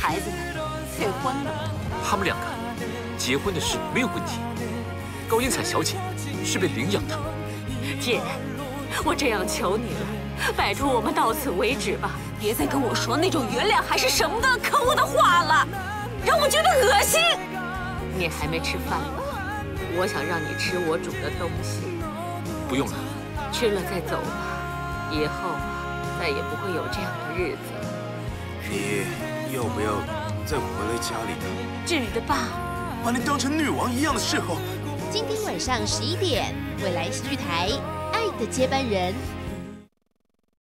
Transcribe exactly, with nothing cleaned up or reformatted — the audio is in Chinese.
孩子们退婚了。 他们两个结婚的事没有问题。高英彩小姐是被领养的。 姐，我这样求你了，拜托我们到此为止吧，别再跟我说那种原谅还是什么的可恶的话了，让我觉得恶心。你还没吃饭吧？我想让你吃我煮的东西。 不用了， 吃了再走吧。以后再也不会有这样的日子了。 你要不要再回来家里呢？ 至于的吧。 把你当成女王一样的侍候。 今天晚上十一点，未来戏剧台《爱的接班人》。